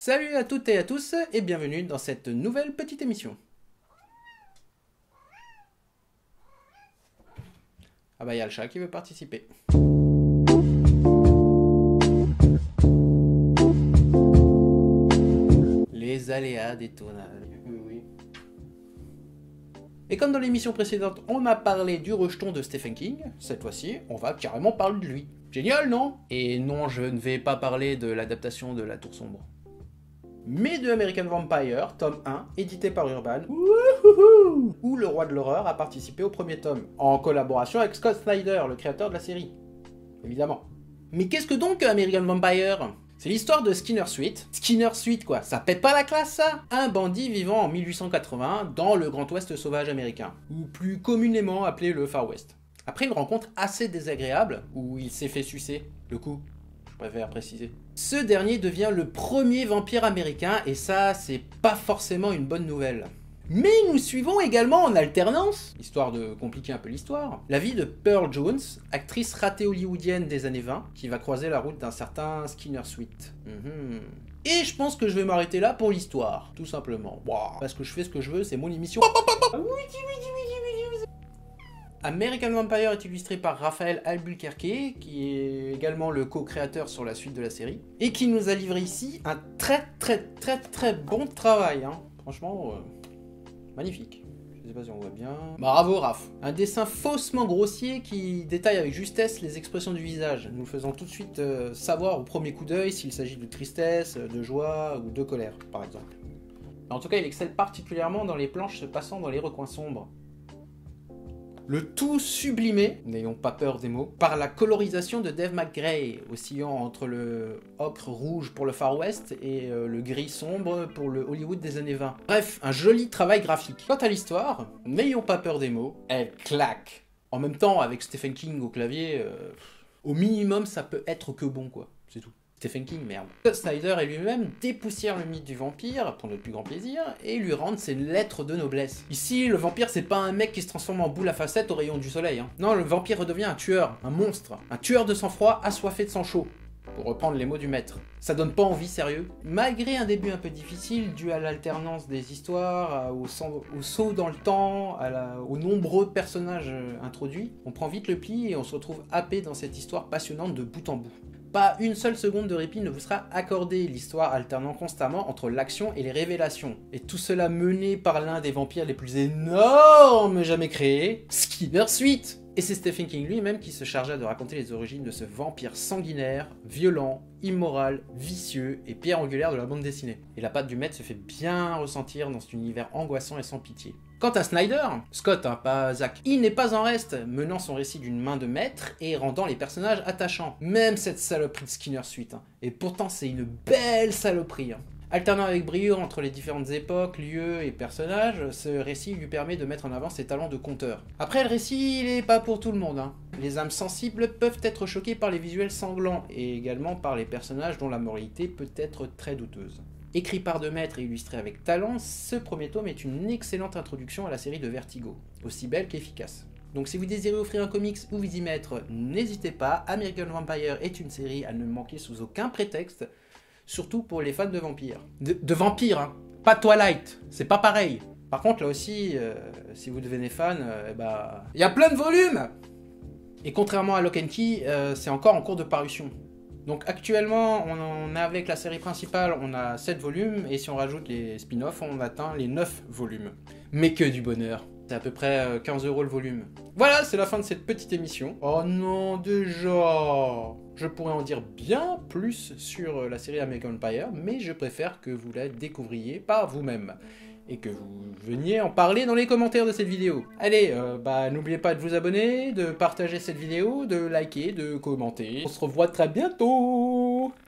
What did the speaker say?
Salut à toutes et à tous et bienvenue dans cette nouvelle petite émission. Ah bah il y a le chat qui veut participer. Les aléas des tournages. Oui. Et comme dans l'émission précédente, on a parlé du rejeton de Stephen King, cette fois-ci, on va carrément parler de lui. Génial, non? Et non, je ne vais pas parler de l'adaptation de La Tour Sombre, mais de American Vampire, tome 1, édité par Urban, où le roi de l'horreur a participé au premier tome, en collaboration avec Scott Snyder, le créateur de la série. Évidemment. Mais qu'est-ce que donc American Vampire? C'est l'histoire de Skinner Sweet. Skinner Sweet quoi, ça pète pas la classe ça? Un bandit vivant en 1880 dans le Grand Ouest sauvage américain, ou plus communément appelé le Far West. Après une rencontre assez désagréable, où il s'est fait sucer, le coup, je préfère préciser. Ce dernier devient le premier vampire américain, et ça, c'est pas forcément une bonne nouvelle. Mais nous suivons également en alternance, histoire de compliquer un peu l'histoire, la vie de Pearl Jones, actrice ratée hollywoodienne des années 20, qui va croiser la route d'un certain Skinner Sweet. Et je pense que je vais m'arrêter là pour l'histoire, tout simplement. Parce que je fais ce que je veux, c'est mon émission. American Vampire est illustré par Raphaël Albuquerque, qui est également le co-créateur sur la suite de la série, et qui nous a livré ici un très bon travail. Franchement, magnifique. Je sais pas si on voit bien. Bravo Raph. Un dessin faussement grossier qui détaille avec justesse les expressions du visage, nous faisant tout de suite savoir au premier coup d'œil s'il s'agit de tristesse, de joie ou de colère, par exemple. En tout cas, il excelle particulièrement dans les planches se passant dans les recoins sombres. Le tout sublimé, n'ayons pas peur des mots, par la colorisation de Dave McGray, oscillant entre le ocre rouge pour le Far West et le gris sombre pour le Hollywood des années 20. Bref, un joli travail graphique. Quant à l'histoire, n'ayons pas peur des mots, elle claque. En même temps, avec Stephen King au clavier, au minimum ça peut être que bon quoi, c'est tout. Stephen King, merde. Scott Snyder et lui-même dépoussièrent le mythe du vampire, pour notre plus grand plaisir, et lui rendent ses lettres de noblesse. Ici, le vampire, c'est pas un mec qui se transforme en boule à facettes au rayon du soleil. Non, le vampire redevient un tueur, un monstre, un tueur de sang-froid assoiffé de sang chaud, pour reprendre les mots du maître. Ça donne pas envie, sérieux. Malgré un début un peu difficile, dû à l'alternance des histoires, au saut dans le temps, aux nombreux personnages introduits, on prend vite le pli et on se retrouve happé dans cette histoire passionnante de bout en bout. Pas une seule seconde de répit ne vous sera accordée, l'histoire alternant constamment entre l'action et les révélations. Et tout cela mené par l'un des vampires les plus énormes jamais créés, Skinner Sweet. Et c'est Stephen King lui-même qui se chargea de raconter les origines de ce vampire sanguinaire, violent, immoral, vicieux et pierre angulaire de la bande dessinée. Et la patte du maître se fait bien ressentir dans cet univers angoissant et sans pitié. Quant à Snyder, Scott, pas Zach, il n'est pas en reste, menant son récit d'une main de maître et rendant les personnages attachants. Même cette saloperie de Skinner Sweet. Et pourtant c'est une belle saloperie. Alternant avec brio entre les différentes époques, lieux et personnages, ce récit lui permet de mettre en avant ses talents de conteur. Après, le récit, il est pas pour tout le monde. Les âmes sensibles peuvent être choquées par les visuels sanglants, et également par les personnages dont la moralité peut être très douteuse. Écrit par deux maîtres et illustré avec talent, ce premier tome est une excellente introduction à la série de Vertigo, aussi belle qu'efficace. Donc si vous désirez offrir un comics ou vous y mettre, n'hésitez pas, American Vampire est une série à ne manquer sous aucun prétexte, surtout pour les fans de vampires. De vampires, pas Twilight, c'est pas pareil. Par contre, là aussi, si vous devenez fan, il y a plein de volumes. Et contrairement à Lock and Key, c'est encore en cours de parution. Donc actuellement, on a avec la série principale, on a 7 volumes, et si on rajoute les spin-offs, on atteint les 9 volumes. Mais que du bonheur. C'est à peu près 15 € le volume. Voilà, c'est la fin de cette petite émission. Oh non, déjà! Je pourrais en dire bien plus sur la série American Vampire, mais je préfère que vous la découvriez par vous-même. Et que vous veniez en parler dans les commentaires de cette vidéo. Allez, n'oubliez pas de vous abonner, de partager cette vidéo, de liker, de commenter. On se revoit très bientôt!